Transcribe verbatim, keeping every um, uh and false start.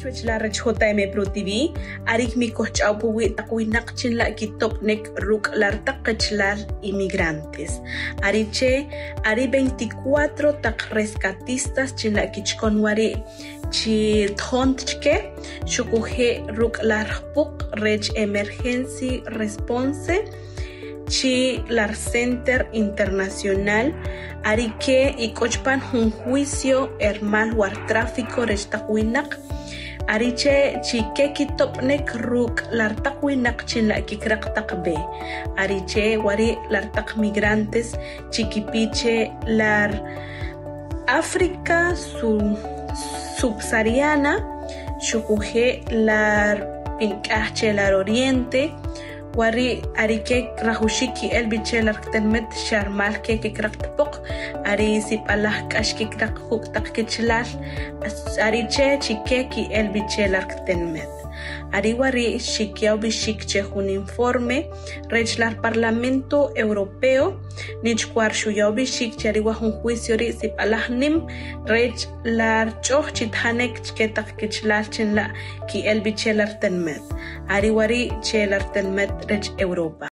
Twitch la rech J M Pro T V, arik mi kochau puwi takwi nakchin la kitop nek ruk lar takachlar inmigrantes. Ariche, ari veinticuatro tak rescatistas chin la kichkonwari chi thontchke, shukuhe ruk lar puk rech emergency response, chi lar center internacional, arike y kochpan un juicio hermal war tráfico rech takwinak, ariche chike kitopnek ruk lar takwinak chin la kikrak takbe, ariche wari lar tak migrantes chiquipiche lar África su, subsahariana, shukuhe lar pinkache lar oriente, wari arike rahushiki el bichelar ktenmet sharmal ke kikraktpok ari sip Allah kashki krak huk takkichlar ariche chikeki el bichelar ktenmet ari wari shikiao bishikche un informe rechlar Parlamento Europeo nichkwar shuyao bishikche ari wa un juicio ri sip Allah nim rech lar choh chithanek ke takkichlar chinla ki el bichelar tenmet ari wari chelar tenmet rech Europa.